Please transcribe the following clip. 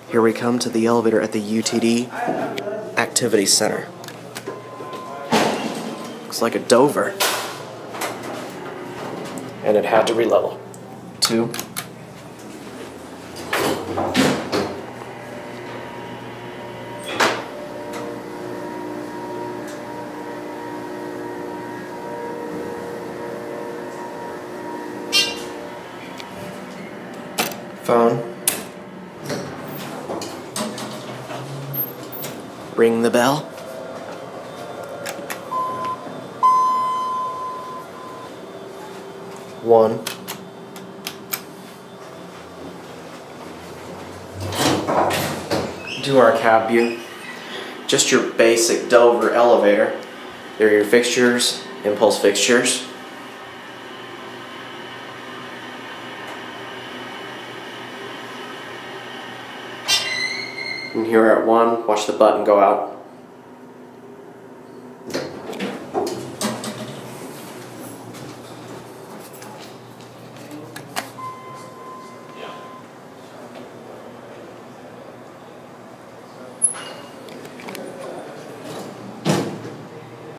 Here we come to the elevator at the UTD Activity Center. Looks like a Dover. And it had to re-level. 2. Phone. Ring the bell. 1. To our cab view. Just your basic Dover elevator. There are your fixtures, impulse fixtures. And here at 1, watch the button go out.